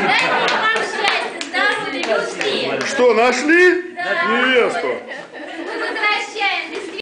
Дай вам счастья, здоровья, любви. Что, нашли? Да. Невесту?